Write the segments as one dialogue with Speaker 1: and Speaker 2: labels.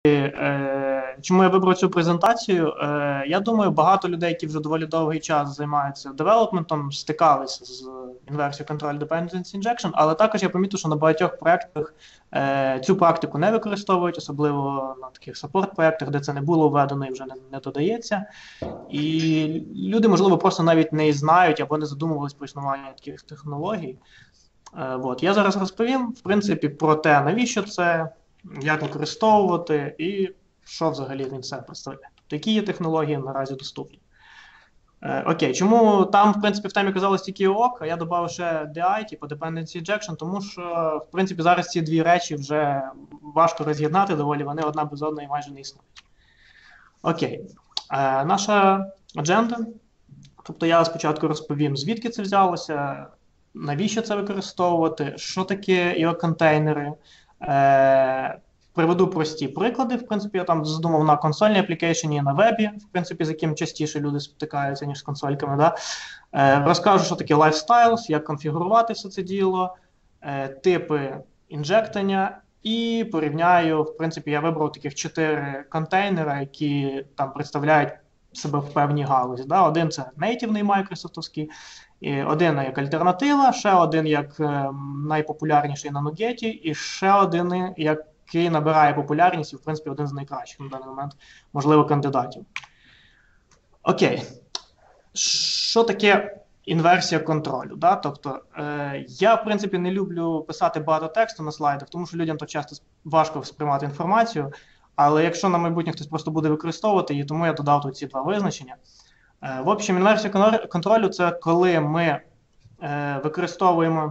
Speaker 1: Чому я вибрав цю презентацію? Я думаю, багато людей, які вже доволі довгий час займаються девелопментом, стикалися з інверсією Control Dependency Injection, але також я помітив, що на багатьох проєктах цю практику не використовують, особливо на таких саппорт-проєктах, де це не було введено і вже не додається. І люди, можливо, просто навіть не знають або не задумувались про існування таких технологій. Я зараз розповім, в принципі, про те, навіщо це, як використовувати і що взагалі він себе представляє. Тобто, які є технології наразі доступні. Окей, чому там, в принципі, в темі казалось тільки ОК, а я додав ще DI, типу Dependency Injection, тому що, в принципі, зараз ці дві речі вже важко роз'єднати доволі, вони одна без одної майже не існують. Окей, наша адженда. Тобто я спочатку розповім, звідки це взялося, навіщо це використовувати, що таке IO-контейнери. Приведу прості приклади. В принципі, я там задумав на консольній аплікейшені, на вебі, в принципі, з яким частіше люди стикаються, ніж з консольками. Да? Розкажу, що таке lifestyles, як конфігурувати все це діло, типи інжектання, і порівняю, в принципі, я вибрав таких 4 контейнери, які там представляють себе в певній галузі. Да? Один – це нейтивний майкрософтовський, один як альтернатива, ще один як найпопулярніший на Нугеті, і ще один який набирає популярність і, в принципі, один з найкращих на даний момент, можливо, кандидатів. Окей. Що таке інверсія контролю? Да? Тобто, я, в принципі, не люблю писати багато тексту на слайдах, тому що людям то часто важко сприймати інформацію, але якщо на майбутнє хтось просто буде використовувати її, тому я додав тут ці два визначення. В общем, інверсія контролю – це коли ми використовуємо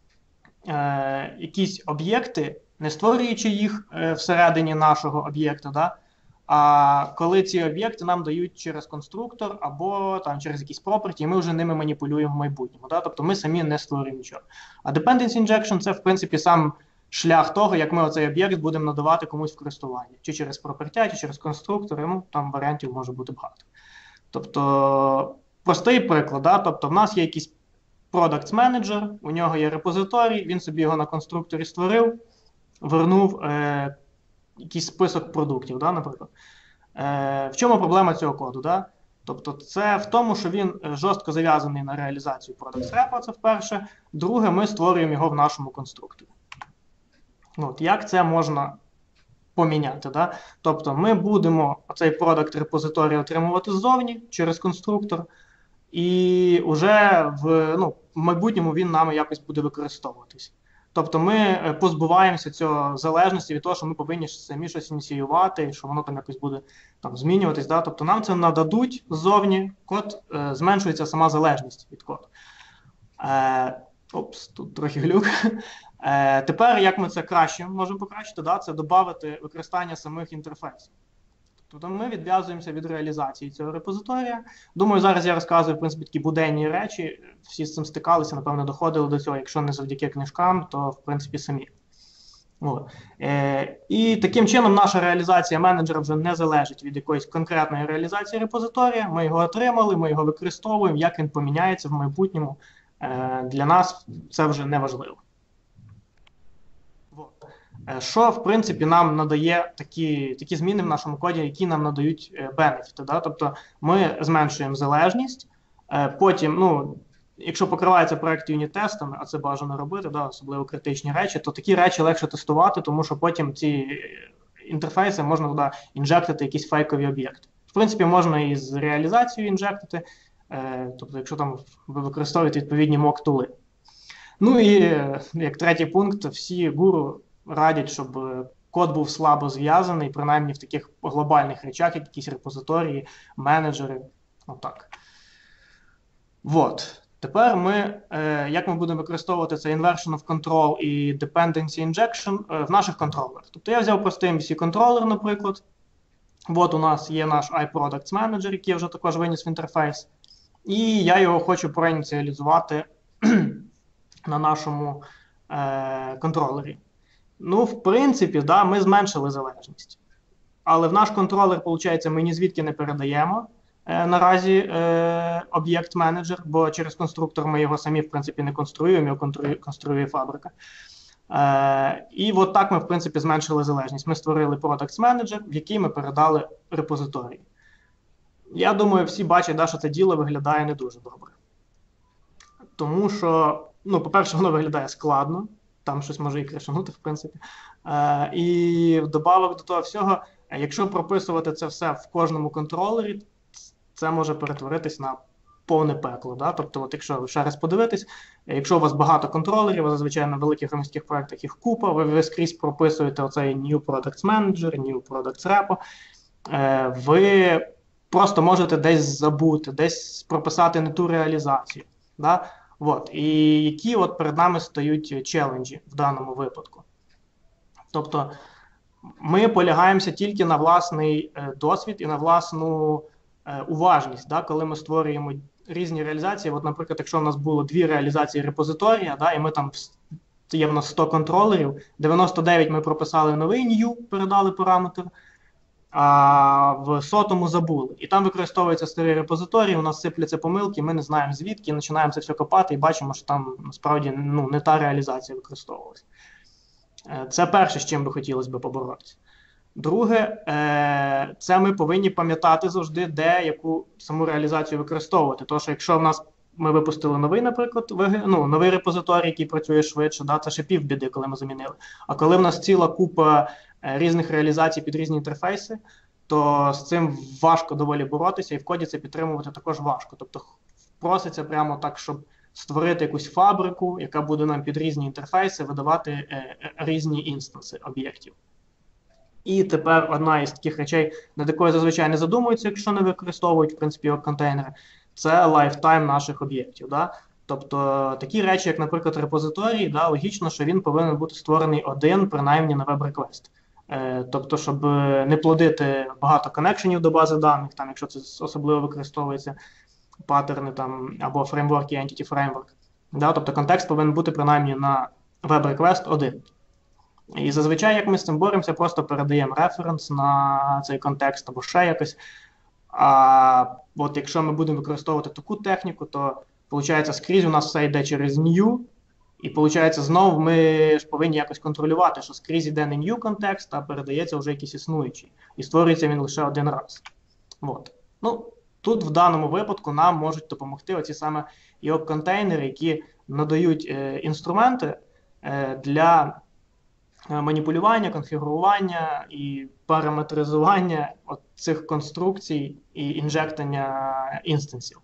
Speaker 1: якісь об'єкти, не створюючи їх всередині нашого об'єкта, да? А коли ці об'єкти нам дають через конструктор або там, через якісь property, і ми вже ними маніпулюємо в майбутньому. Да? Тобто ми самі не створюємо нічого. А dependency injection – це, в принципі, сам шлях того, як ми оцей об'єкт будемо надавати комусь в користування. Чи через property, чи через конструктори, ну, там варіантів може бути багато. Тобто, простий приклад, да? Тобто в нас є якийсь product manager, у нього є репозиторій, він собі його на конструкторі створив, вернув якийсь список продуктів, да, наприклад. В чому проблема цього коду? Да? Тобто це в тому, що він жорстко зав'язаний на реалізацію Product Repo, це вперше. Друге, ми створюємо його в нашому конструкторі. Як це можна поміняти? Да? Тобто ми будемо цей Product репозиторій отримувати ззовні через конструктор, і вже в майбутньому він нами якось буде використовуватись. Тобто ми позбуваємося цього залежності від того, що ми повинні самі щось ініціювати, що воно там якось буде там змінюватись. Да? Тобто нам це нададуть ззовні, код, зменшується сама залежність від коду. Тут трохи глюк. Тепер, як ми це краще можемо покращити, да? Це додати використання самих інтерфейсів. Тобто ми відв'язуємося від реалізації цього репозиторія. Думаю, зараз я розказую, в принципі, такі буденні речі. Всі з цим стикалися, напевно, доходили до цього. Якщо не завдяки книжкам, то, в принципі, самі. І таким чином наша реалізація менеджера вже не залежить від якоїсь конкретної реалізації репозиторія. Ми його отримали, ми його використовуємо. Як він поміняється в майбутньому, для нас це вже не важливо. Що, в принципі, нам надає такі зміни в нашому коді, які нам надають бенефіти. Да? Тобто ми зменшуємо залежність, потім, якщо покривається проєкт юніт-тестами, а це бажано робити, да, особливо критичні речі, то такі речі легше тестувати, тому що потім ці інтерфейси можна туди інжектити якісь фейкові об'єкти. В принципі, можна і з реалізацією інжектити, тобто якщо там ви використовуєте відповідні мок-тули. Ну і як третій пункт, всі гуру радять, щоб код був слабо зв'язаний, принаймні в таких глобальних речах, як якісь репозиторії, менеджери. Отак. Тепер як ми будемо використовувати це inversion of control і dependency injection в наших контролерах. Тобто я взяв простий MVC-контролер, наприклад. У нас є наш iProducts Manager, який я вже також виніс в інтерфейс. І я його хочу проініціалізувати на нашому контролері. В принципі, да, ми зменшили залежність. Але в наш контролер, виходить, ми ні звідки не передаємо наразі об'єкт-менеджер, бо через конструктор ми його самі, в принципі, не конструюємо, його конструює фабрика. І от так ми, в принципі, зменшили залежність. Ми створили Products Manager, в який ми передали репозиторії. Я думаю, всі бачать, да, що це діло виглядає не дуже добре. Тому що, ну, по-перше, воно виглядає складно, там щось може і крашанути, в принципі. І вдобавок до того всього, якщо прописувати це все в кожному контролері, це може перетворитись на повне пекло. Да? Тобто, от якщо ще раз подивитись, якщо у вас багато контролерів, зазвичай на великих громадських проєктах їх купа, ви скрізь прописуєте оцей New Products Manager, New Products Repo, ви просто можете десь забути, десь прописати не ту реалізацію. Да? От. І які от перед нами стають челенджі в даному випадку. Тобто ми полягаємося тільки на власний досвід і на власну уважність, да, коли ми створюємо різні реалізації. От, наприклад, якщо в нас було 2 реалізації репозиторія, да, і ми там є в нас 100 контролерів, 99 ми прописали новий new, передали параметр, а в 100-му забули. І там використовується старий репозиторій, у нас сипляться помилки, ми не знаємо звідки, і починаємо це все копати і бачимо, що там насправді не та реалізація використовувалася. Це перше, з чим би хотілося б поборотися. Друге, це ми повинні пам'ятати завжди, де яку саму реалізацію використовувати. Тому що якщо в нас ми випустили новий, наприклад, новий репозиторій, який працює швидше, да, це ще півбіди, коли ми замінили. А коли в нас ціла купа різних реалізацій під різні інтерфейси, то з цим важко доволі боротися, і в коді це підтримувати також важко. Тобто проситься прямо так, щоб створити якусь фабрику, яка буде нам під різні інтерфейси видавати різні інстанси об'єктів. І тепер одна із таких речей, над якою зазвичай не задумуються, якщо не використовують, в принципі, його контейнери, це лайфтайм наших об'єктів. Да? Тобто такі речі, як, наприклад, репозиторій, да, логічно, що він повинен бути створений один, принаймні, на веб-реквест. Тобто, щоб не плодити багато коннекшенів до бази даних, там, якщо це особливо використовується паттерни там, або фреймворки, Entity Framework. Да? Тобто контекст повинен бути принаймні на веб-реквест один. І зазвичай, як ми з цим боремося, просто передаємо референс на цей контекст або ще якось. А от якщо ми будемо використовувати таку техніку, то, виходить, скрізь у нас все йде через new, і, виходить, знову ми ж повинні якось контролювати, що скрізь йде не new контекст, а передається вже якийсь існуючий. І створюється він лише один раз. От. Ну, тут в даному випадку нам можуть допомогти оці саме IOC-контейнери, які надають інструменти для маніпулювання, конфігурування і параметризування цих конструкцій і інжектання інстансів.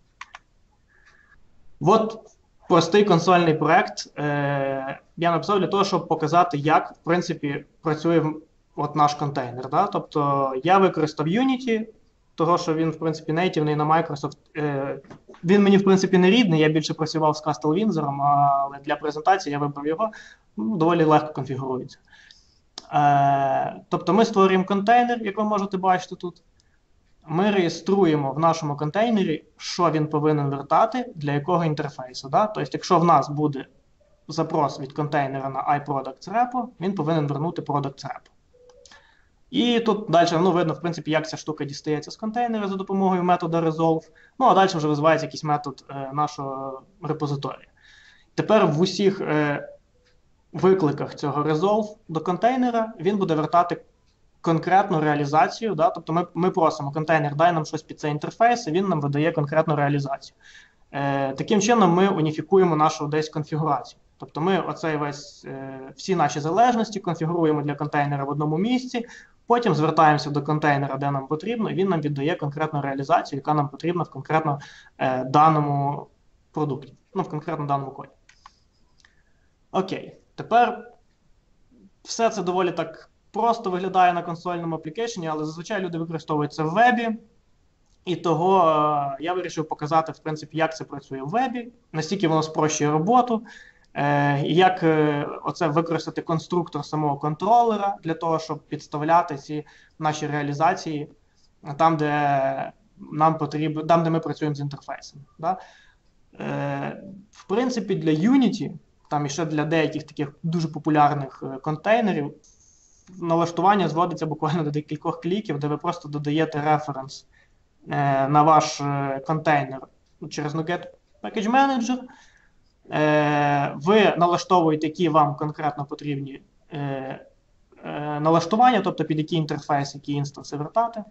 Speaker 1: От простий консольний проект я написав для того, щоб показати, як, в принципі, працює от наш контейнер. Да? Тобто я використав Unity, того, що він, в принципі, нейтивний на Microsoft. Він мені, в принципі, не рідний, я більше працював з Castle Windsor, але для презентації я вибрав його, доволі легко конфігурується. Тобто ми створюємо контейнер, як ви можете бачити тут. Ми реєструємо в нашому контейнері, що він повинен вертати, для якого інтерфейсу. Да? Тобто, якщо в нас буде запрос від контейнера на iProducts Repo, він повинен вернути Products Repo. І тут далі видно, в принципі, як ця штука дістається з контейнера за допомогою методу resolve. Ну, а далі вже визивається якийсь метод нашого репозиторія. Тепер в усіх викликах цього resolve до контейнера він буде вертати конкретну реалізацію. Да? Тобто ми просимо контейнер, дай нам щось під цей інтерфейс, і він нам видає конкретну реалізацію. Таким чином ми уніфікуємо нашу десь конфігурацію. Тобто ми всі наші залежності конфігуруємо для контейнера в одному місці, потім звертаємося до контейнера, де нам потрібно, і він нам віддає конкретну реалізацію, яка нам потрібна в конкретно даному продукті, в конкретно даному коді. Окей, тепер все це доволі так просто виглядає на консольному аплікейшені, але зазвичай люди використовують це в вебі, і того я вирішив показати, в принципі, як це працює в вебі, настільки воно спрощує роботу, як оце використати конструктор самого контролера для того, щоб підставляти ці наші реалізації там, де нам потрібно, там, де ми працюємо з інтерфейсом. Да? В принципі, для Unity, там і ще для деяких таких дуже популярних контейнерів, налаштування зводиться буквально до декількох кліків, де ви просто додаєте референс на ваш контейнер через NuGet Package Manager. ви налаштовуєте, які вам конкретно потрібні налаштування, тобто під який інтерфейс, які інстанси вертати.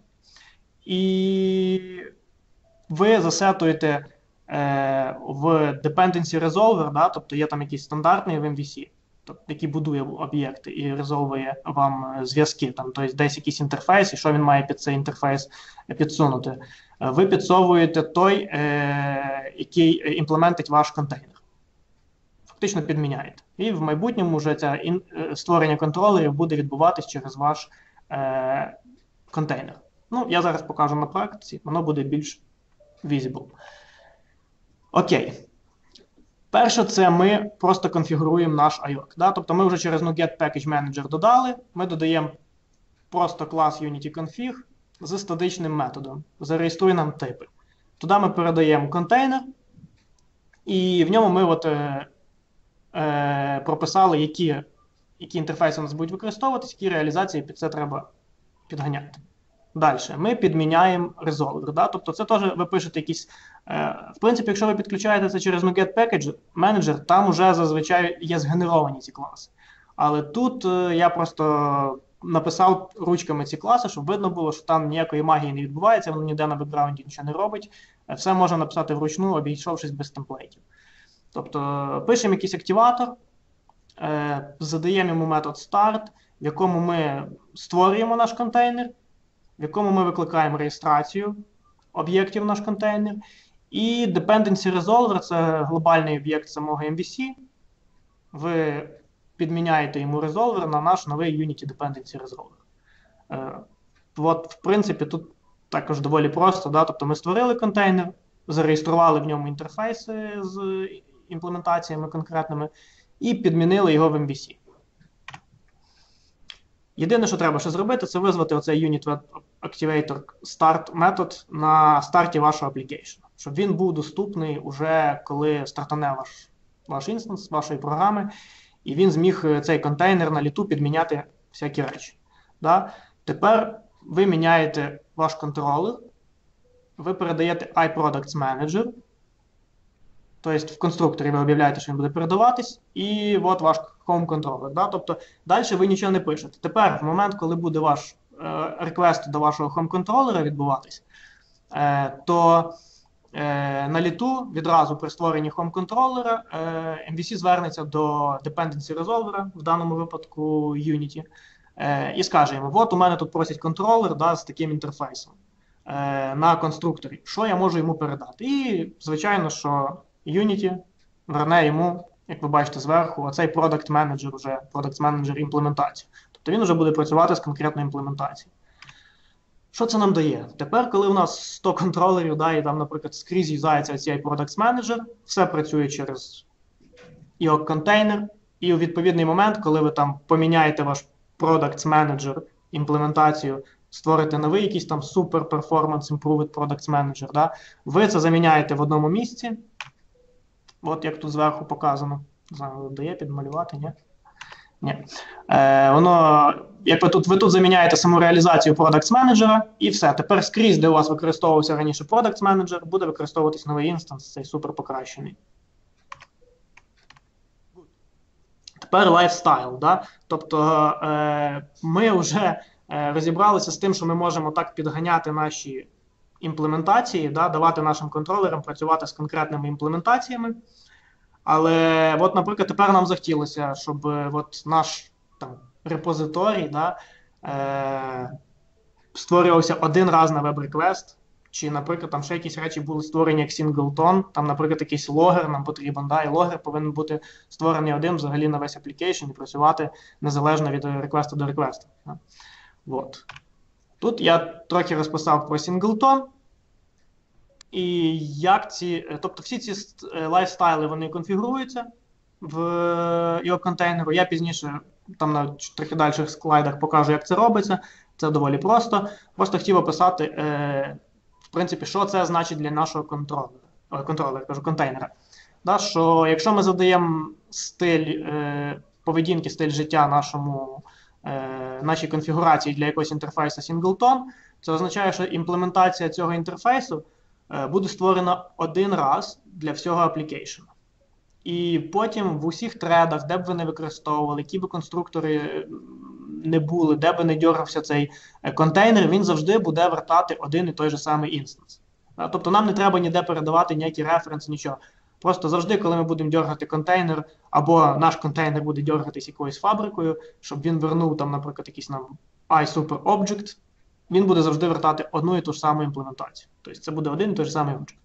Speaker 1: І ви засетуєте в Dependency Resolver, да, тобто є там якийсь стандартний в MVC, тобто, який будує об'єкти і резолвує вам зв'язки, там, тобто десь якийсь інтерфейс, і що він має під цей інтерфейс підсунути. Ви підсовуєте той, який імплементить ваш контейнер. Фактично підміняєте. І в майбутньому вже це створення контролерів буде відбуватись через ваш контейнер. Ну, я зараз покажу на практиці, воно буде більш visible. Окей. Перше, це ми просто конфігуруємо наш IOC. Да? Тобто ми вже через NuGet Package Manager додали, ми додаємо просто клас UnityConfig з статичним методом. Зареєструй нам типи. Туди ми передаємо контейнер, і в ньому ми прописали, які інтерфейси у нас будуть використовуватися, які реалізації під це треба підганяти. Далі, ми підміняємо резолвер. Да? Тобто це теж ви пишете якісь... в принципі, якщо ви підключаєте це через NuGet Package Manager, там вже зазвичай є згенеровані ці класи. Але тут я просто написав ручками ці класи, щоб видно було, що там ніякої магії не відбувається, воно ніде на бекграунді нічого не робить. Все можна написати вручну, обійшовшись без темплейтів. Тобто пишемо якийсь активатор, задаємо йому метод start, в якому ми створюємо наш контейнер, в якому ми викликаємо реєстрацію об'єктів в наш контейнер. І Dependency Resolver – це глобальний об'єкт самого MVC. Ви підміняєте йому Resolver на наш новий Unity Dependency Resolver. От, в принципі, тут також доволі просто. Да? Тобто ми створили контейнер, зареєстрували в ньому інтерфейси з імплементаціями конкретними і підмінили його в MVC. Єдине, що треба ще зробити, це визвати оцей Unit Activator Start метод на старті вашого application, щоб він був доступний уже коли стартане ваш інстанс, вашої програми, і він зміг цей контейнер на літу підміняти всякі речі. Да? Тепер ви міняєте ваш контролер, ви передаєте iProducts Manager, тобто в конструкторі ви об'являєте, що він буде передаватись, і от ваш home контролер. Да? Тобто далі ви нічого не пишете. Тепер, в момент, коли буде ваш реквест до вашого home контролера відбуватись, то на літу відразу при створенні home контролера MVC звернеться до Dependency Resolver, в даному випадку Unity, і скаже йому, от у мене тут просять контролер, да, з таким інтерфейсом на конструкторі. Що я можу йому передати? І, звичайно, що Unity верне йому, як ви бачите зверху, оцей Product Manager, вже Product Manager імплементацію. Тобто він вже буде працювати з конкретною імплементацією. Що це нам дає? Тепер, коли у нас 100 контролерів, да, і там, наприклад, скрізь юзається цей Product Manager, все працює через IOC контейнер, і у відповідний момент, коли ви там поміняєте ваш Product Manager імплементацію, створите новий якийсь там Super Performance Improved Product Manager, да, ви це заміняєте в одному місці, от як тут зверху показано. Не знаю, дає підмалювати, ні? Ні. Воно, як ви тут заміняєте саму реалізацію Product Manager, і все. Тепер скрізь, де у вас використовувався раніше Product Manager, буде використовуватись новий інстанс, цей супер покращений. Тепер Lifestyle. Да? Тобто ми вже розібралися з тим, що ми можемо так підганяти наші імплементації, да? Давати нашим контролерам працювати з конкретними імплементаціями. Але, от, наприклад, тепер нам захотілося, щоб от наш там, репозиторій, да, створювався один раз на веб-реквест, чи, наприклад, там ще якісь речі були створені як синглтон, там, наприклад, якийсь логер нам потрібен, да, і логер повинен бути створений один взагалі на весь application і працювати незалежно від реквесту до реквесту. Да. От. Тут я трохи розписав про синглтон. І як тобто всі ці лайфстайли, вони конфігуруються в його контейнеру. Я пізніше там на трохи дальших слайдах покажу, як це робиться. Це доволі просто. Просто хотів описати, в принципі, що це значить для нашого контейнера. Да, що якщо ми задаємо стиль поведінки, стиль життя нашій конфігурації для якогось інтерфейсу Singleton, це означає, що імплементація цього інтерфейсу буде створена один раз для всього application. І потім в усіх тредах, де б ви не використовували, які б конструктори не були, де б не дергався цей контейнер, він завжди буде вертати один і той же самий інстанс. Тобто нам не треба ніде передавати ніякі референси, нічого. Просто завжди, коли ми будемо дергати контейнер, або наш контейнер буде дергатись якоюсь фабрикою, щоб він вернув там, наприклад, якийсь нам iSuperObject, він буде завжди вертати одну і ту ж саму імплементацію. Тобто це буде один і той же самий об'єкт.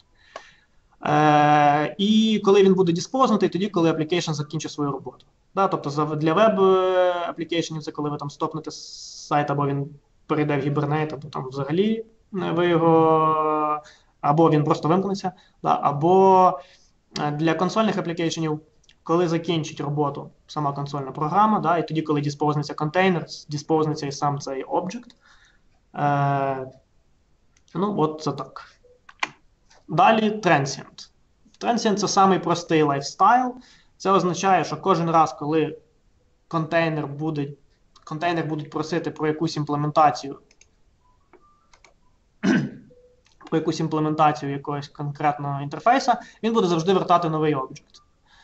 Speaker 1: І коли він буде диспознутий, тоді, коли application закінчить свою роботу. Тобто для веб-аплікейшенів це коли ви там стопнете сайт, або він перейде в Hibernate, або там взагалі ви його, або він просто вимкнеться, або для консольних аплікейшенів, коли закінчить роботу сама консольна програма, і тоді, коли диспознеться контейнер, диспознеться і сам цей об'єкт. Ну, от це так. Далі transient. Transient – це самий простий лайфстайл. Це означає, що кожен раз, коли контейнер будуть просити про якусь імплементацію, якогось конкретного інтерфейса, він буде завжди вертати новий об'єкт.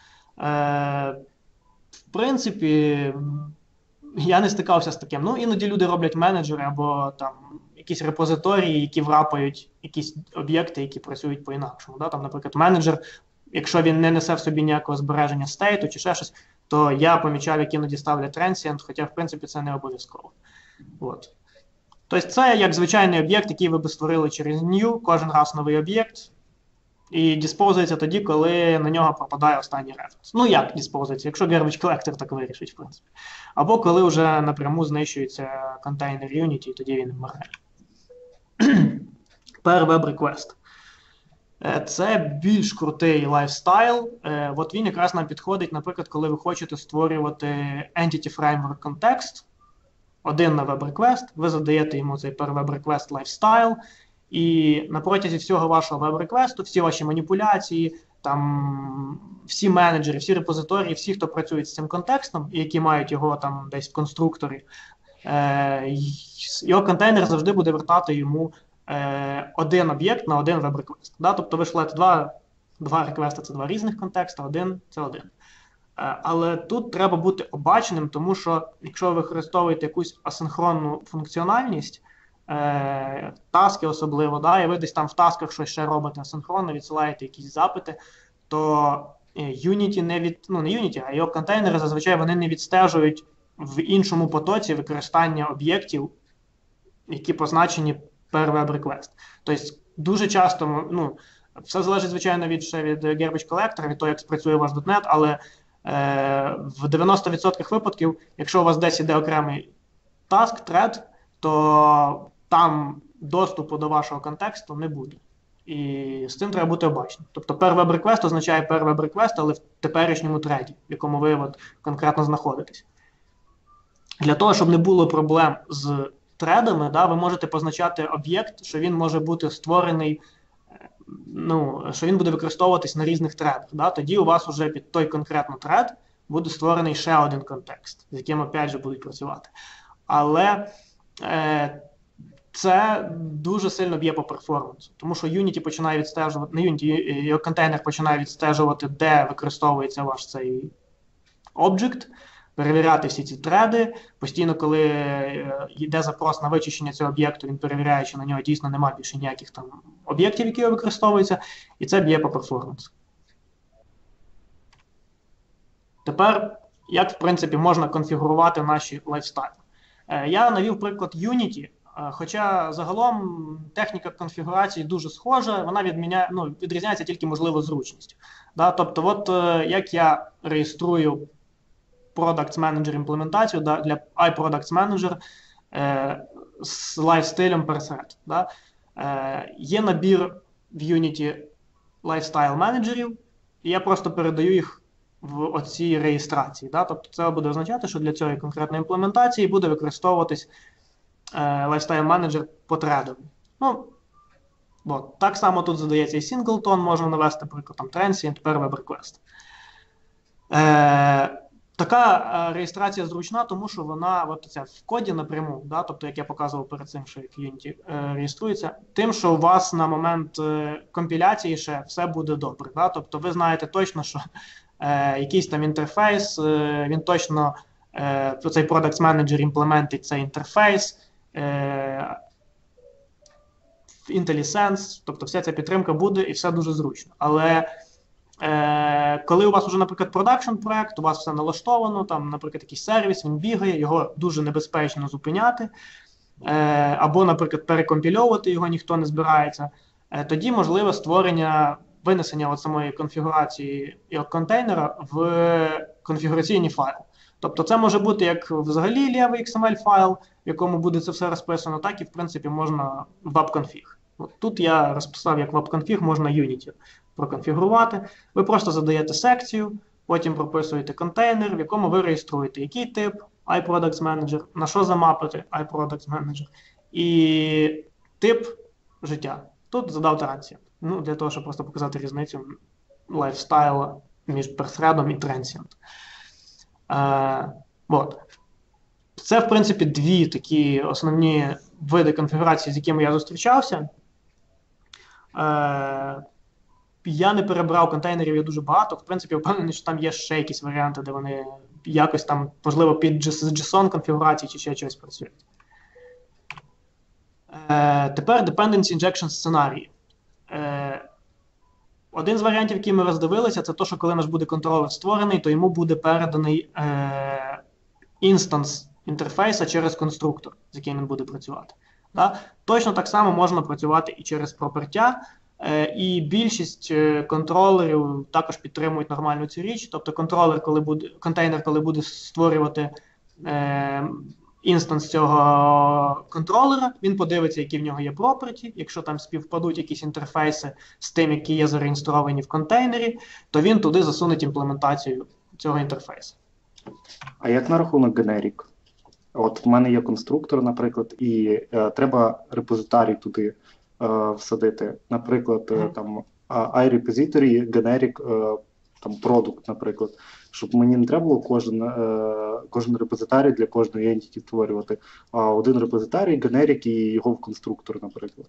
Speaker 1: В принципі, я не стикався з таким. Ну, іноді люди роблять менеджери або там якісь репозиторії, які врапають якісь об'єкти, які працюють по-інакшому. Там, наприклад, менеджер, якщо він не несе в собі ніякого збереження стейту чи ще щось, то я помічав, як іноді ставлять transient, хоча, в принципі, це не обов'язково. От. Тобто це як звичайний об'єкт, який ви б створили через new, кожен раз новий об'єкт, і диспозується тоді, коли на нього пропадає останній референс. Ну як диспозується? Якщо garbage collector так вирішить, в принципі. Або коли вже напряму знищується контейнер Unity, тоді він вмирає. Per web request. Це більш крутий лайфстайл. От він якраз нам підходить, наприклад, коли ви хочете створювати Entity Framework Context, один на web-request, ви задаєте йому цей per web request lifestyle, і на протязі всього вашого веб-реквесту, всі ваші маніпуляції, там, всі менеджери, всі репозиторії, всі, хто працюють з цим контекстом, і які мають його там десь в конструкторі, його контейнер завжди буде вертати йому один об'єкт на один веб-реквест. Тобто ви шлете два реквести – це два різних контекста, один – це один. Але тут треба бути обачним, тому що якщо ви використовуєте якусь асинхронну функціональність, таски особливо, і ви десь там в тасках щось ще робите асинхронно, відсилаєте якісь запити, то Unity не Unity, а його контейнери зазвичай вони не відстежують в іншому потоці використання об'єктів, які позначені per web request. Тобто дуже часто, все залежить, звичайно, від garbage collector, від того, як спрацює ваш .NET, але в 90% випадків, якщо у вас десь іде окремий task, thread, то там доступу до вашого контексту не буде. І з цим треба бути обачним. Тобто per web request означає per web request, але в теперішньому треді, в якому ви конкретно знаходитесь. Для того, щоб не було проблем з тредами, ви можете позначати об'єкт, що він може бути створений, що він буде використовуватись на різних тредах. Тоді у вас вже під той конкретно тред буде створений ще один контекст, з яким, опять же, будуть працювати. Але це дуже сильно б'є по перформансу, тому що Unity починає відстежувати, не Unity, його контейнер починає відстежувати, де використовується ваш цей об'єкт, перевіряти всі ці треди. Постійно, коли йде запрос на вичищення цього об'єкту, він перевіряє, чи на нього дійсно немає більше ніяких там об'єктів, які використовуються, і це б'є по перформансу. Тепер, як, в принципі, можна конфігурувати наші лайфстайли? Я навів приклад Unity, хоча загалом техніка конфігурації дуже схожа, вона відрізняється тільки, можливо, зручністю. Тобто, як я реєструю Products Manager імплементацію для iProducts Manager з лайфстилем per thread. Є набір в Unity lifestyle менеджерів, і я просто передаю їх в оцій реєстрації. Тобто це буде означати, що для цієї конкретної імплементації буде використовуватись lifestyle менеджер по тредові. Так само тут задається і singleton, можна навести, наприклад, там transient, per web request. Така реєстрація зручна, тому що вона в коді напряму, тобто, як я показував перед цим, що як Unity реєструється, тим, що у вас на момент компіляції ще все буде добре. Тобто ви знаєте точно, що якийсь там інтерфейс, він точно, цей Product Manager імплементить цей інтерфейс, IntelliSense, тобто вся ця підтримка буде і все дуже зручно. Але коли у вас вже, наприклад, продакшн-проект, у вас все налаштовано, там, наприклад, якийсь сервіс, він бігає, його дуже небезпечно зупиняти, або, наприклад, перекомпільовувати його ніхто не збирається, тоді можливе створення, винесення от самої конфігурації контейнера в конфігураційний файл. Тобто це може бути як взагалі лівий XML-файл, в якому буде це все розписано, так і, в принципі, можна webconfig. От тут я розписав, як webconfig можна Unity проконфігурувати. Ви просто задаєте секцію, потім прописуєте контейнер, в якому ви реєструєте, який тип, iProducts Manager, на що замапити iProducts Manager, і тип життя. Тут задав transient. Ну, для того, щоб просто показати різницю лайфстайла між персредом і transient. От. Це, в принципі, дві такі основні види конфігурації, з якими я зустрічався. Я не перебрав контейнерів, є дуже багато. В принципі, впевнений, що там є ще якісь варіанти, де вони якось там, можливо, під JSON конфігурації чи ще щось працюють. Тепер Dependency Injection сценарії. Один з варіантів, який ми роздивилися, це те, що коли наш буде контролер створений, то йому буде переданий інстанс інтерфейса через конструктор, з яким він буде працювати. Да? Точно так само можна працювати і через пропертя, і більшість контролерів також підтримують нормальну цю річ. Тобто контейнер, коли буде створювати інстанс цього контролера, він подивиться, які в нього є property. Якщо там співпадуть якісь інтерфейси з тим, які є зареєстровані в контейнері, то він туди засунуть імплементацію цього інтерфейсу.
Speaker 2: А як на рахунок генерік? От в мене є конструктор, наприклад, і треба репозиторій туди всадити. Наприклад, там iRepository, generic, там product, наприклад, щоб мені не треба було кожен репозиторій для кожної entity створювати, а один репозиторій, generic і його в конструктор, наприклад.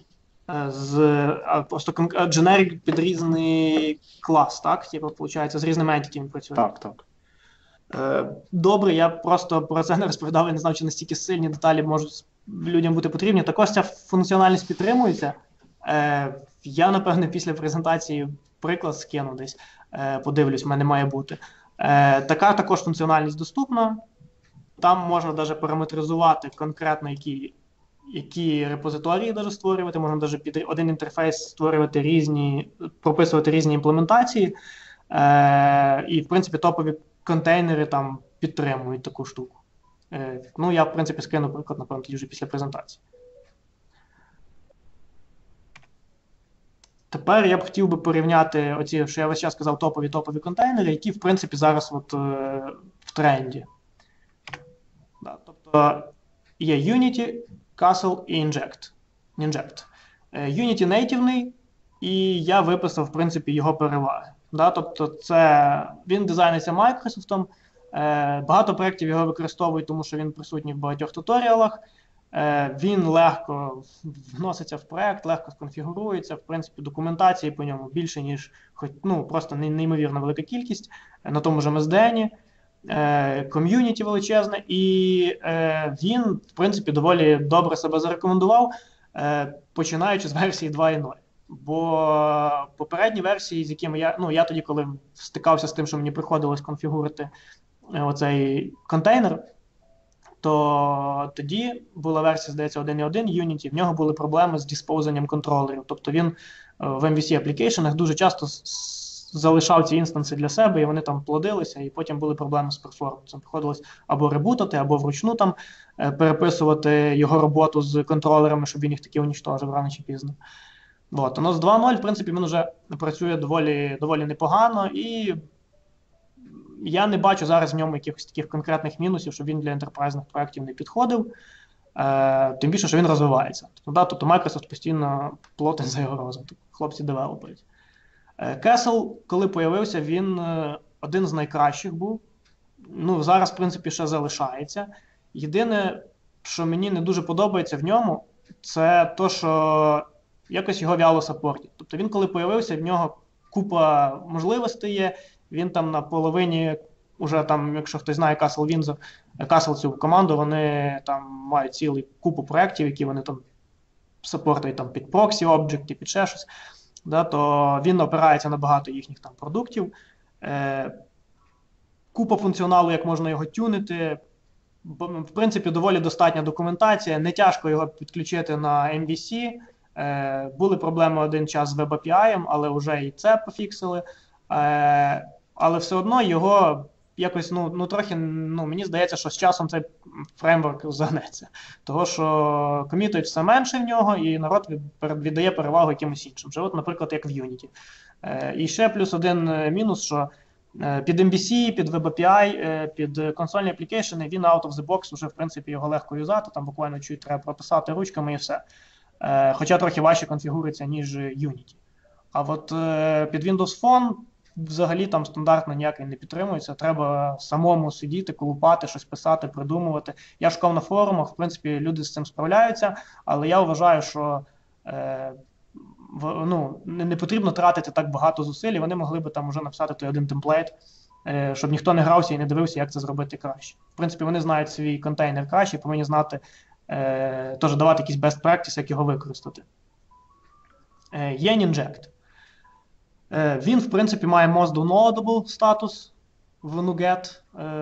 Speaker 1: Просто generic під різний клас, так? Типу, виходить, з різними entity він працює.
Speaker 2: Так.
Speaker 1: Добре, я просто про це не розповідав, я не знав, чи настільки сильні деталі можуть людям бути потрібні. Також ця функціональність підтримується. Я, напевне, після презентації приклад скину десь, подивлюсь, в мене має бути. Така також функціональність доступна. Там можна навіть параметризувати конкретно, які репозиторії даже створювати, можна навіть під один інтерфейс створювати прописувати різні імплементації. І, в принципі, топові контейнери там підтримують таку штуку. Ну, я, в принципі, скину приклад, напевно, тоді вже після презентації. Тепер я б хотів би порівняти оці, що я весь час сказав, топові контейнери, які, в принципі, зараз от, в тренді. Да, тобто є Unity, Castle і Inject. Unity нейтивний, і я виписав, в принципі, його переваги. Да, тобто він дизайниться Microsoft, багато проєктів його використовують, тому що він присутній в багатьох туторіалах, він легко вноситься в проєкт, легко сконфігурується, в принципі, документації по ньому більше, ніж просто неймовірно велика кількість на тому ж MSDN, ком'юніті величезне, і він, в принципі, доволі добре себе зарекомендував, починаючи з версії 2.0. Бо попередні версії, з якими я тоді, коли стикався з тим, що мені приходилось конфігурити оцей контейнер, то тоді була версія, здається, 1.1 Unity, в нього були проблеми з диспоузанням контролерів. Тобто він в MVC аплікейшенах дуже часто залишав ці інстанси для себе, і вони там плодилися, і потім були проблеми з перформансом. Приходилось або ребутати, або вручну там переписувати його роботу з контролерами, щоб він їх таки унічтожив рано чи пізно. От, з 2.0, в принципі, він вже працює доволі непогано, і я не бачу зараз в ньому якихось таких конкретних мінусів, щоб він для ентерпрайзних проєктів не підходив, тим більше, що він розвивається. Тобто Microsoft постійно платить за його розвиток, хлопці девелоперять. Castle, коли появився, він один з найкращих був. Ну, зараз, в принципі, ще залишається. Єдине, що мені не дуже подобається в ньому, це те, що якось його вяло саппортять. Тобто він, коли появився, в нього купа можливостей є, він там на половині, уже там, якщо хтось знає Castle Windsor, Castle цю команду, вони там мають цілу купу проєктів, які вони там саппортують там під проксі об'єкти, під ще щось, да, то він опирається на багато їхніх там продуктів. Купа функціоналу, як можна його тюнити. В принципі, доволі достатня документація, не тяжко його підключити на MVC. Були проблеми один час з Web API, але вже і це пофіксили. Але все одно його якось, трохи, мені здається, що з часом цей фреймворк загнеться. Того, що комітують все менше в нього, і народ віддає перевагу якимось іншим. Вже, от, наприклад, як в Unity. І ще плюс один мінус, що під MVC, під Web API, під консольні аплікейшени він out of the box, вже, в принципі, його легко юзати, там буквально чуть треба прописати ручками і все. Хоча трохи важче конфігурується, ніж Unity. А от під Windows Phone взагалі там стандартно ніякий не підтримується, треба самому сидіти, колупати, щось писати, придумувати. Я шукав на форумах, в принципі, люди з цим справляються, але я вважаю, що не потрібно тратити так багато зусиль, і вони могли би там уже написати той один темплейт, щоб ніхто не грався і не дивився, як це зробити краще. В принципі, вони знають свій контейнер краще, повинні знати, теж давати якісь best practice, як його використати. Є Ninject. Він, в принципі, має most downloadable статус в NuGet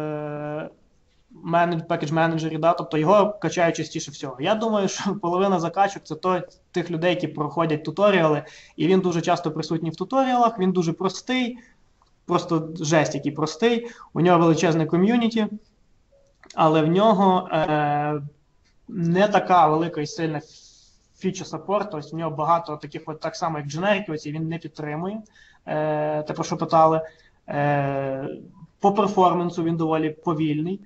Speaker 1: Package Manager, да? Тобто його качають частіше всього. Я думаю, що половина закачок – це тих людей, які проходять туторіали, і він дуже часто присутній в туторіалах, він дуже простий, просто жесть який простий, у нього величезне ком'юніті, але в нього не така велика і сильна фіча саппорт, тобто в нього багато таких, от так само, як дженериків, він не підтримує, те, про що питали. По перформансу він доволі повільний,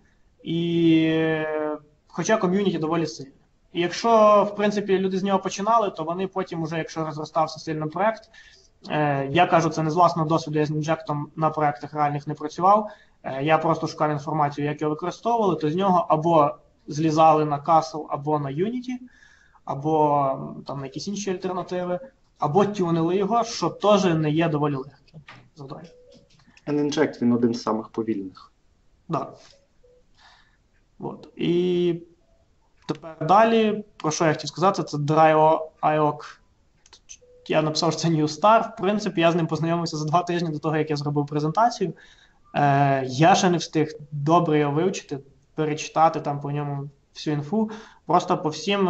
Speaker 1: хоча ком'юніті доволі сильне. І якщо, в принципі, люди з нього починали, то вони потім уже, якщо розростався сильно проект, я кажу, це не з власного досвіду, я з Ninject на проектах реальних не працював, я просто шукав інформацію, як його використовували, то з нього або злізали на Castle, або на Unity, або там на якісь інші альтернативи, або тюнили його, що теж не є доволі легким завдання.
Speaker 2: Ninject, він один з самих повільних.
Speaker 1: Так. От. І тепер далі, про що я хотів сказати, це Dry.io. Я написав, що це New Star. В принципі, я з ним познайомився за 2 тижні до того, як я зробив презентацію. Я ще не встиг добре його вивчити, перечитати там по ньому всю інфу. Просто по всім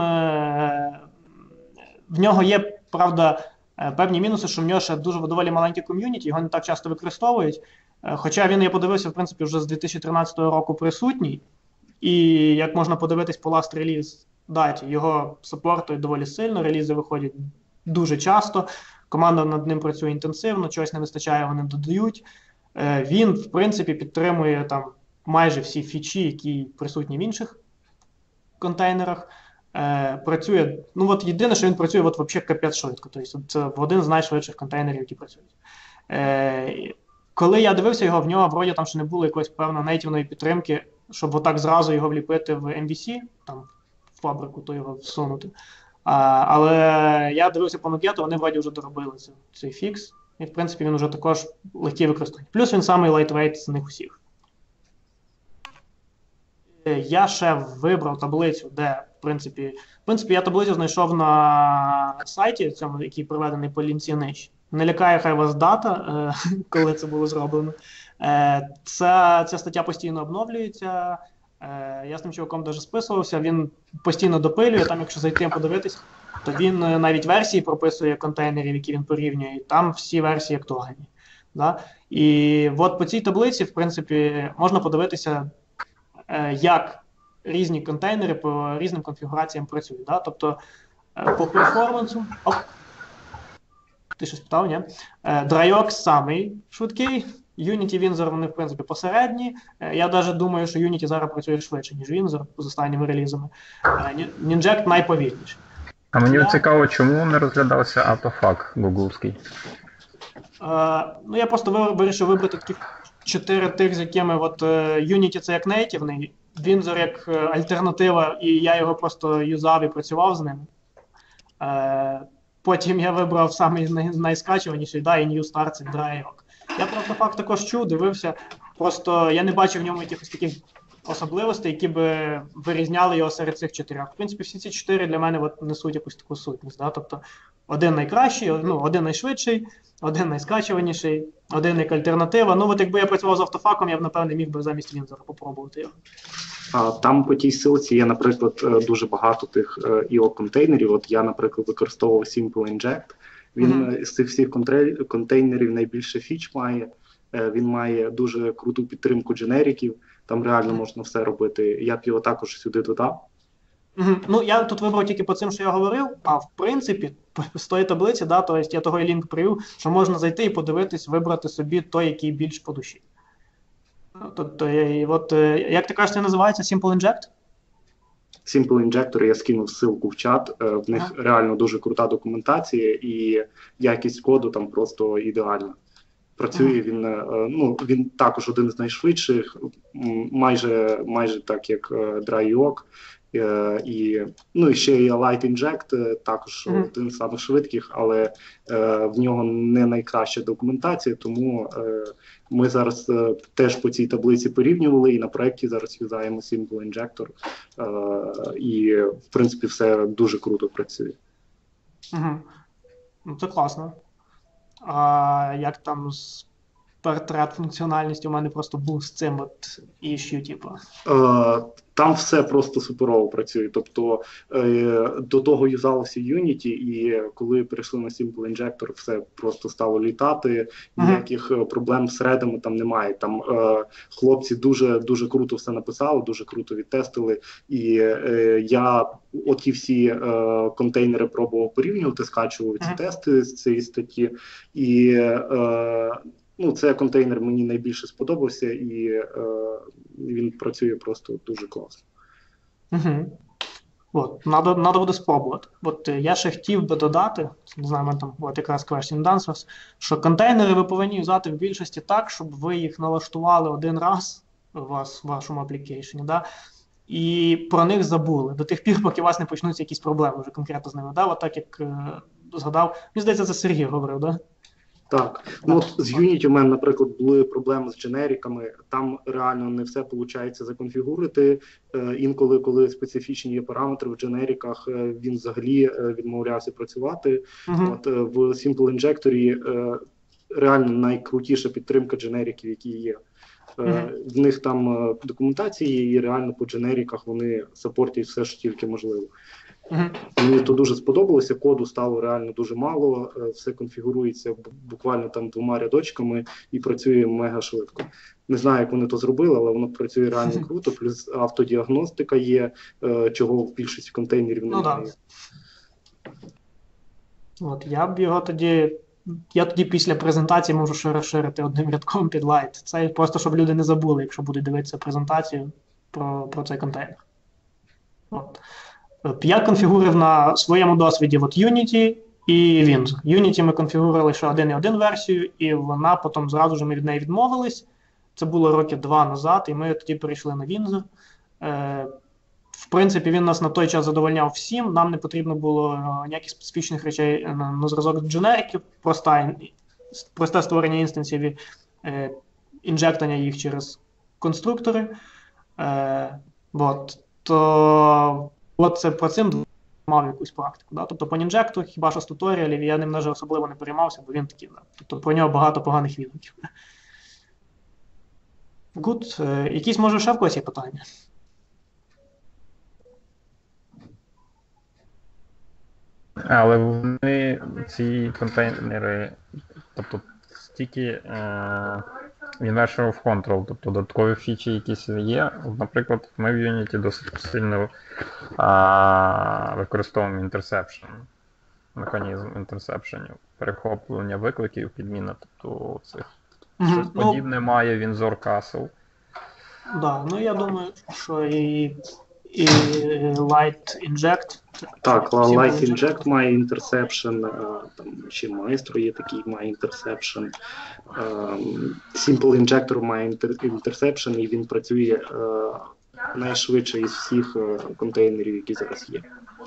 Speaker 1: в нього є, правда, певні мінуси, що в нього ще дуже доволі маленьке ком'юніті, його не так часто використовують. Хоча він, я подивився, в принципі, вже з 2013 року присутній. І як можна подивитись по last release даті, його саппортують доволі сильно, релізи виходять дуже часто, команда над ним працює інтенсивно, чогось не вистачає, вони додають. Він, в принципі, підтримує там майже всі фічі, які присутні в інших контейнерах. Працює, єдине, що він працює взагалі капець швидко, тобто це один з найшвидших контейнерів, які працюють. Коли я дивився його, в нього вроді там ще не було якоїсь певної нейтивної підтримки, щоб отак зразу його вліпити в MVC, там в фабрику, то його всунути. Але я дивився по NuGet, вони вроді вже доробили цей фікс, і в принципі він вже також легкий використання. Плюс він самий lightweight з них усіх. Я ще вибрав таблицю, де, в принципі, я таблицю знайшов на сайті, цьому, який приведений по лінці нижче. Не лякає хай вас дата, коли це було зроблено. Ця стаття постійно обновлюється. Я з тим чуваком навіть списувався, він постійно допилює, там якщо зайти і подивитись, то він навіть версії прописує контейнерів, які він порівнює, і там всі версії актуальні. Да? І от по цій таблиці, в принципі, можна подивитися, як різні контейнери по різним конфігураціям працюють. Да? Тобто по перформансу... Ти щось питав, ні? Dry.io самий швидкий, Unity, Windsor, вони, в принципі, посередні. Я навіть думаю, що Unity зараз працює швидше, ніж Windsor з останніми релізами. Ninject найповільніший.
Speaker 3: А мені цікаво, чому не розглядався автофак гугловський?
Speaker 1: Я просто вирішив вибрати такі 4 тих, з якими Unity це як нейтівний, Windsor як альтернатива, і я його просто юзав і працював з ним. Потім я вибрав самий найскачуваніший, і New Star це Dry.io. Я про артефакт також чув, дивився. Просто я не бачив в ньому якихось таких особливостей, які би вирізняли його серед цих 4. В принципі, всі ці 4 для мене от несуть якусь таку сутність. Да? Тобто один найкращий, ну, один найшвидший, один найскачуваніший, один як альтернатива. Ну, от якби я працював з автофаком, я б, напевне, міг би замість Вінзора попробувати його.
Speaker 2: Там по тій ссылці є, наприклад, дуже багато тих IO-контейнерів. От я, наприклад, використовував Simple Inject. Він з цих всіх контейнерів найбільше фіч має. Він має дуже круту підтримку дженериків. Там реально можна все робити. Я б його також сюди додав.
Speaker 1: Ну, я тут вибрав тільки по цим, що я говорив, а в принципі, з тої таблиці, да, то есть я того і лінк привів, що можна зайти і подивитись, вибрати собі той, який більш по душі. Тобто, от, як ти кажеш, це називається Simple Inject?
Speaker 2: Simple Injector, я скинув ссылку в чат, в них реально дуже крута документація і якість коду там просто ідеальна. Працює він, ну, він також один з найшвидших, майже так, як DryOk. І, ну, і ще є Light Inject, також один з самих швидких, але в нього не найкраща документація, тому ми зараз теж по цій таблиці порівнювали і на проєкті зараз юзаємо Simple Injector, і в принципі все дуже круто працює.
Speaker 1: Ну, це класно. А як там з портрет функціональністю? У мене просто був з цим от issue, типу.
Speaker 2: Там все просто суперово працює. Тобто до того юзалося Unity, і коли перейшли на Simple Injector, все просто стало літати. Ніяких проблем з threadами там немає. Там хлопці дуже круто все написали, дуже круто відтестили. І я оті всі контейнери пробував порівнювати, скачував ці тести з цієї статті. І ну, цей контейнер мені найбільше сподобався, і він працює просто дуже класно.
Speaker 1: От, надо буде спробувати. От я ще хотів би додати, не знаю, мене там от якраз question and answers, що контейнери ви повинні юзати в більшості так, щоб ви їх налаштували один раз у вас в вашому аплікейшені, да? І про них забули до тих пір, поки у вас не почнуться якісь проблеми вже конкретно з ними. Да? От так, як згадав, мені здається, це Сергій говорив, да?
Speaker 2: Так, ну от з Unity у мене, наприклад, були проблеми з дженериками, там реально не все виходить законфігурити, інколи, коли специфічні є параметри в дженериках, він взагалі відмовлявся працювати. От в Simple Injector реально найкрутіша підтримка дженериків, які є. В них там документації і реально по дженериках вони саппортять все, що тільки можливо. Мені то дуже сподобалося, коду стало реально дуже мало, все конфігурується буквально там 2 рядочками і працює мега швидко. Не знаю, як вони то зробили, але воно працює реально круто, плюс автодіагностика є, чого в більшості контейнерів немає.
Speaker 1: От, я тоді після презентації можу ще розширити одним рядком під Light. Це просто, щоб люди не забули, якщо будуть дивитися презентацію про цей контейнер. От. Я конфігурив на своєму досвіді от Unity і Windsor. Unity ми конфігурували ще 1.1 версію, і вона потім зразу ж ми від неї відмовились. Це було роки 2 назад, і ми тоді перейшли на Windsor. В принципі, він нас на той час задовольняв всім, нам не потрібно було ніяких специфічних речей на зразок дженериків, просте створення інстансів і інжектання їх через конструктори. От це про цим мав якусь практику. Да? Тобто по Ninject, хіба що з туторіалів, я ним вже особливо не переймався, бо він такий, да. Тобто про нього багато поганих відгуків. Good. Якісь, може, ще в когось є питання?
Speaker 3: Але вони, ці контейнери, тобто стільки Inversion of Control, тобто додаткові фічі якісь є. Наприклад, ми в Unity досить сильно використовуємо interception, механізм інтерсепшенів, перехоплення викликів, підміна, тобто цих. Щось подібне має Windsor Castle.
Speaker 1: Да, ну я думаю, що і Light Inject.
Speaker 2: Так, Light Inject має Interception, там ще Maestro є такий, має Interception. Simple Injector має Interception, і він працює найшвидше із всіх контейнерів, які зараз є.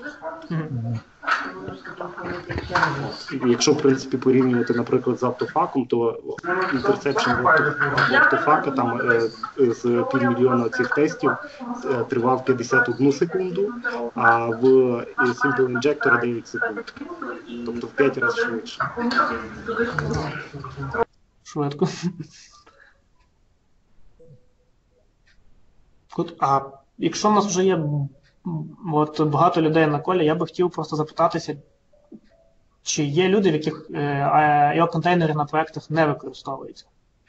Speaker 2: Якщо, в принципі, порівнювати, наприклад, з автофаком, то інтерсепшн в автофака там з 500 000 цих тестів тривав 51 секунду, а в Simple Injector 9 секунд. Тобто в 5 разів швидше.
Speaker 1: Швидко. А якщо в нас вже є от багато людей на колі, я би хотів просто запитатися, чи є люди, в яких IO-контейнери на проєктах не використовуються?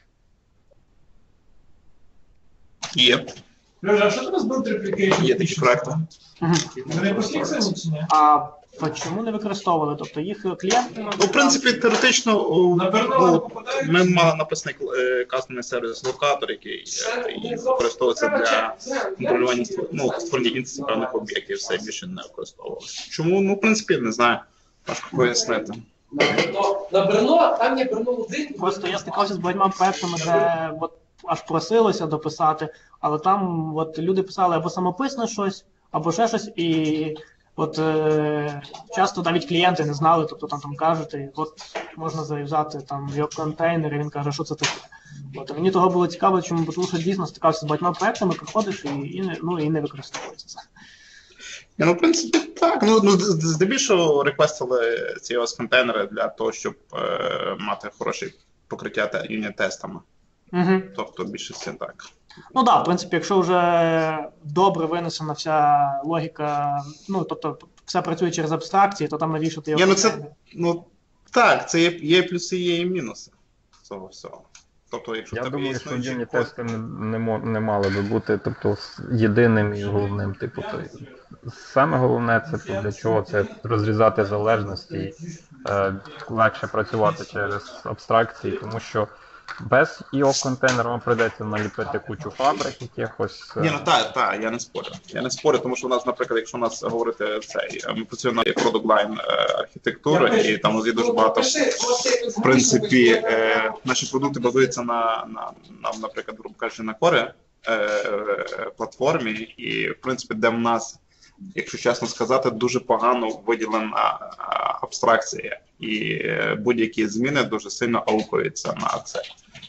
Speaker 4: Є.
Speaker 5: Льоша, а що тебе з build replication?
Speaker 4: Є такі проекти.
Speaker 5: Вони пофіксані чи ні?
Speaker 1: А чому не використовували? Тобто їх клієнти...
Speaker 4: Ну, в принципі, теоретично
Speaker 5: На Бернова попадають?
Speaker 4: ми мали написаний кастомний сервіс локатор, який використовується для контролювання створення інстансів певних об'єктів, все більше не використовувалося. Чому? Ну, в принципі, не знаю. Важко пояснити.
Speaker 5: На Берно, там є Берно 1.
Speaker 1: Просто я стикався з багатьма проектами, де от аж просилося дописати, але там от люди писали або самописне щось, або ще щось, і от часто навіть клієнти не знали, тобто там кажете, от можна зав'язати там його контейнер, і він каже, що це таке. От, мені того було цікаво, чому, тому що дійсно стикався з багатьма проектами, приходиш і не використовується це.
Speaker 4: Ну, в принципі, так. Ну, здебільшого реквестили ці ось контейнери для того, щоб мати хороше покриття юніт-тестами.
Speaker 1: Угу.
Speaker 4: Тобто, більшості так.
Speaker 1: Ну так, в принципі, якщо вже добре винесена вся логіка, ну, тобто все працює через абстракції, то там навішати його.
Speaker 4: Так, це є плюси, є і мінуси цього всього. Тобто, якщо
Speaker 3: Я
Speaker 4: в тебе
Speaker 3: думаю,
Speaker 4: є
Speaker 3: що
Speaker 4: існуючий
Speaker 3: юніт-тести не мали би бути єдиним і головним. Саме головне, це для чого це розрізати залежності, легше працювати через абстракції, тому що без IO-контейнера вам прийдеться наліпити кучу фабрик якихось.
Speaker 4: Ні, ну так, я не спорю. Я не спорю, тому що у нас, наприклад, якщо у нас говорити ми працюємо на product line архітектури, і там у нас є дуже багато, в принципі, наші продукти базуються наприклад, грубо кажучи, на Core платформі, і, в принципі, де в нас, якщо чесно сказати, дуже погано виділена абстракція, і будь-які зміни дуже сильно аукуються на це,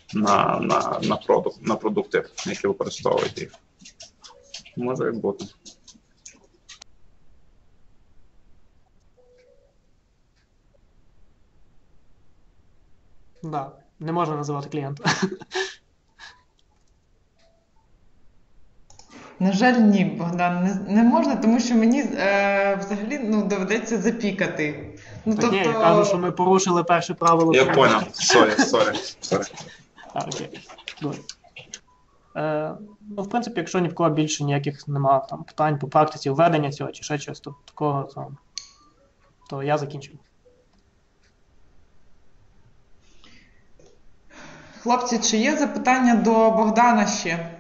Speaker 4: на продукти, які використовують їх. Може і бути.
Speaker 1: Да, не можна називати клієнта.
Speaker 6: На жаль, ні, Богдан, не можна, тому що мені взагалі доведеться запікати.
Speaker 1: Так, я кажу, що ми порушили перше правило.
Speaker 4: Я понял. Сорі.
Speaker 1: Окей. В принципі, якщо ні в кого більше ніяких немає там питань по практиці введення цього чи ще щось такого, то я закінчив.
Speaker 6: Хлопці, чи є запитання до Богдана ще?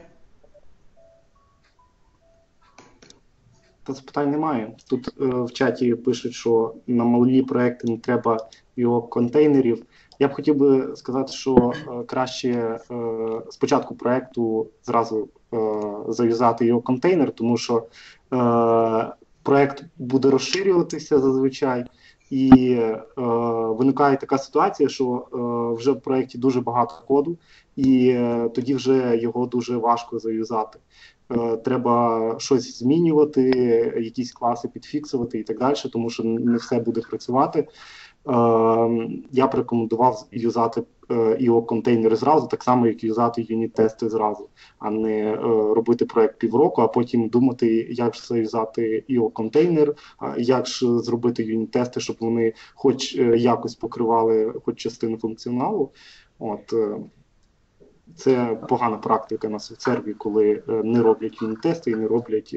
Speaker 2: Та запитань немає. Тут в чаті пишуть, що на малі проекти не треба його контейнерів. Я б хотів би сказати, що краще з початку проекту зразу зав'язати його контейнер, тому що проект буде розширюватися зазвичай, і виникає така ситуація, що вже в проєкті дуже багато коду, і тоді вже його дуже важко зав'язати. Треба щось змінювати, якісь класи підфіксувати і так далі, тому що не все буде працювати. Я б рекомендував юзати IO-контейнери зразу, так само, як юзати юніт-тести зразу, а не робити проект півроку, а потім думати, як ж зав'язати IO-контейнер, як ж зробити юніт-тести, щоб вони хоч якось покривали хоч частину функціоналу. Це погана практика на софтсерві, коли не роблять юніт-тести і не роблять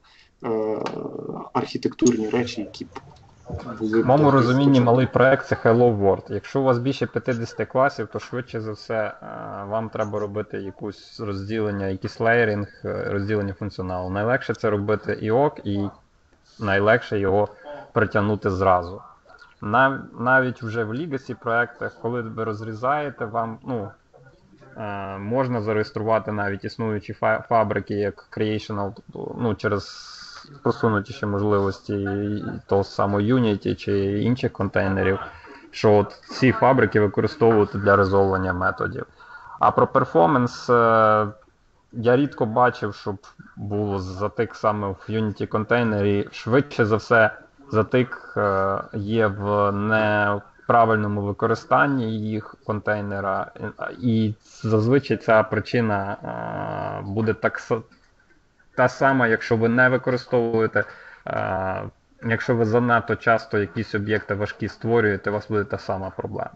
Speaker 2: архітектурні речі, які були...
Speaker 3: В моєму розумінні малий проект – це Hello World. Якщо у вас більше 50 класів, то швидше за все вам треба робити якусь розділення, якийсь леєринг, розділення функціоналу. Найлегше це робити IOC і найлегше його притягнути зразу. Навіть вже в Legacy проектах, коли ви розрізаєте, вам, можна зареєструвати навіть існуючі фабрики як Creational, тобто, через просунуті ще можливості того самого Unity чи інших контейнерів, що от ці фабрики використовувати для резолвення методів. А про перформанс я рідко бачив, щоб було затик саме в Unity контейнері. Швидше за все, затик є в неправильному використанні їх контейнера, і зазвичай ця причина буде та сама, якщо ви не використовуєте, якщо ви занадто часто якісь об'єкти важкі створюєте, у вас буде та сама проблема.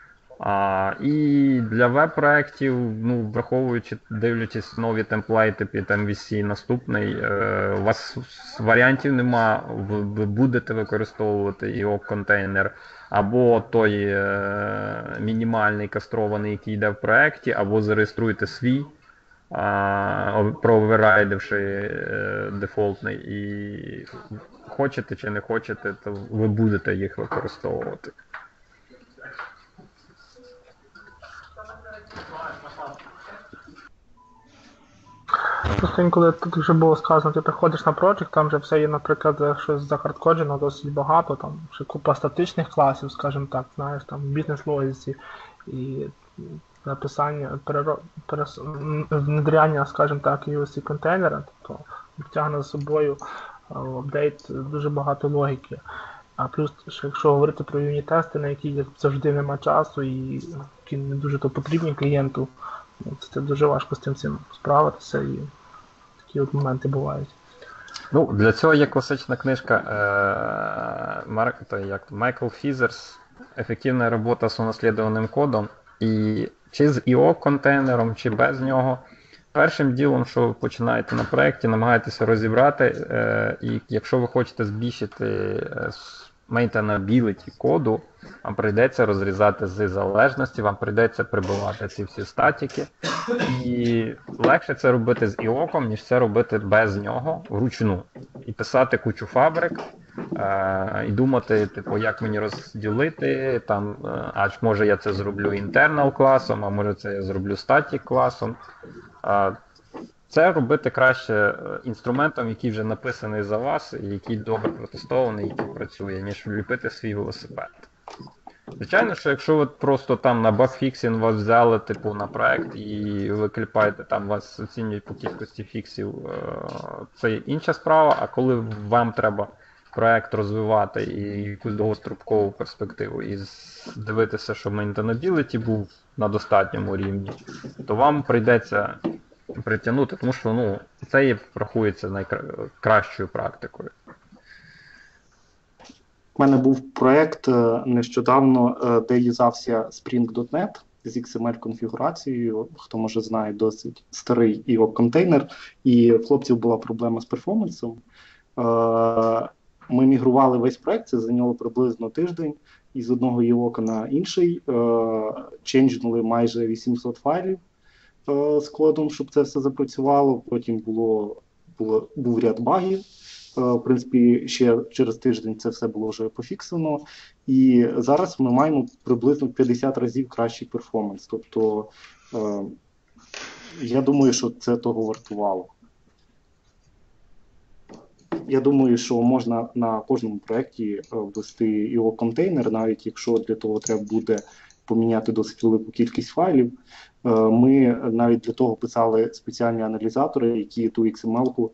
Speaker 3: І для веб-проєктів, враховуючи, дивлячись нові темплейти під MVC наступний, у вас варіантів нема, ви будете використовувати IO-контейнер, або той мінімальний кастрований, який йде в проєкті, або зареєструйте свій, прооверрайдивши дефолтний, і хочете чи не хочете, то ви будете їх використовувати.
Speaker 7: Просто інколи тут вже було сказано, ти приходиш на проєкт, там вже все є, наприклад, щось захардкоджено досить багато, там ще купа статичних класів, скажімо так, знаєш, там бізнес-логіці і написання, внедряння, скажімо так, USC контейнера, тобто тягне за собою апдейт дуже багато логіки. А плюс, якщо говорити про юніт-тести, на які завжди нема часу і які не дуже то потрібні клієнту, це дуже важко з цим справитися, і такі от моменти бувають.
Speaker 3: Для цього є класична книжка Майкл Фізерс «Ефективна робота з унаслідуваним кодом». І чи з IO-контейнером, чи без нього, першим ділом, що ви починаєте на проєкті, намагаєтеся розібрати, і якщо ви хочете збільшити мейнтенабіліті коду, вам прийдеться розрізати з залежності, вам прийдеться прибивати ці всі статіки. І легше це робити з IO-ком, ніж це робити без нього вручну. І писати кучу фабрик, і думати, як мені розділити, може я це зроблю internal класом, а може це я зроблю static класом. Це робити краще інструментом, який вже написаний за вас, і який добре протестований, який працює, ніж вліпити свій велосипед. Звичайно, що якщо ви просто там на багфіксінг вас взяли на проект і ви кліпаєте, там вас оцінюють по кількості фіксів, це інша справа, а коли вам треба проект розвивати і якусь довгострокову перспективу і дивитися, що maintainability був на достатньому рівні, то вам прийдеться притягнути, тому що це рахується найкращою практикою.
Speaker 2: У мене був проєкт нещодавно, де юзався Spring.NET з XML-конфігурацією, хто може знає, досить старий IO-контейнер, і в хлопців була проблема з перформансом. Ми мігрували весь проєкт, це зайняло приблизно тиждень, і з одного IO на інший ченджнули майже 800 файлів з кодом, щоб це все запрацювало. Потім був ряд багів. В принципі, ще через тиждень це все було вже пофіксено. І зараз ми маємо приблизно 50 разів кращий перформанс. Тобто, я думаю, що це того вартувало. Я думаю, що можна на кожному проєкті ввести IO-контейнер, навіть якщо для того треба буде поміняти досить велику кількість файлів. Ми навіть для того писали спеціальні аналізатори, які ту XML-ку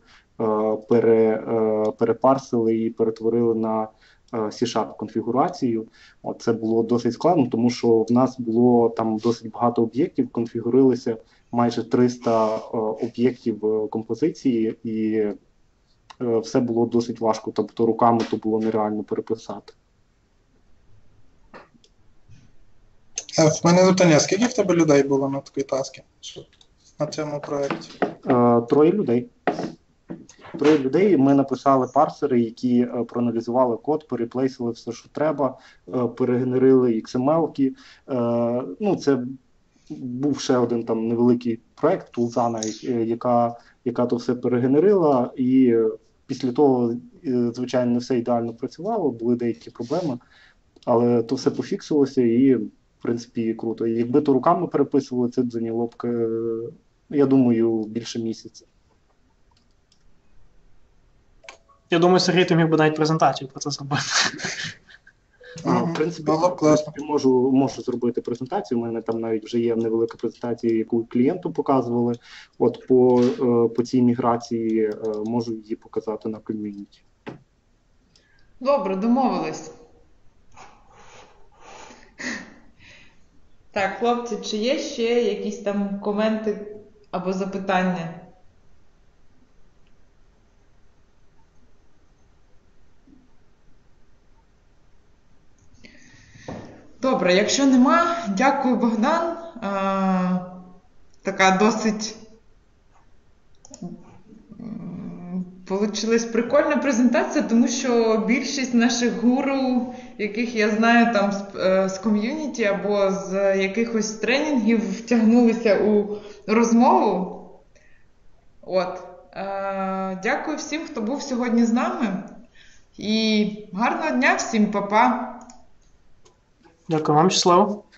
Speaker 2: перепарсили і перетворили на C# конфігурацію. Це було досить складно, тому що в нас було там досить багато об'єктів, конфігурилися майже 300 об'єктів композиції, і все було досить важко, тобто руками то було нереально переписати.
Speaker 8: В мене питання, скільки в тебе людей було на такій таскі на цьому проєкті?
Speaker 2: 3 людей. 3 людей. Ми написали парсери, які проаналізували код, переплейсили все, що треба, перегенерили XML-ки. Це був ще один там невеликий проєкт, тулза, яка то все перегенерила, і після того, звичайно, не все ідеально працювало, були деякі проблеми, але то все пофіксилося, і принципі, круто. І якби то руками переписували, це б зайняло б, я думаю, більше місяця.
Speaker 1: Я думаю, Сергій, ти міг би навіть презентацію про це зробити.
Speaker 2: В принципі,
Speaker 8: Було б класно.
Speaker 2: можу зробити презентацію. У мене там навіть вже є невелика презентація, яку клієнту показували. От по цій міграції можу її показати на ком'юніті.
Speaker 6: Добре, домовились. Так, хлопці, чи є ще якісь там коменти або запитання? Добре, якщо нема, дякую, Богдан. Така досить получилась прикольна презентація, тому що більшість наших гуру, яких я знаю там з ком'юніті або з якихось тренінгів, втягнулися у розмову. От. Дякую всім, хто був сьогодні з нами. І гарного дня всім, па-па!
Speaker 1: Дякую вам, щасливо.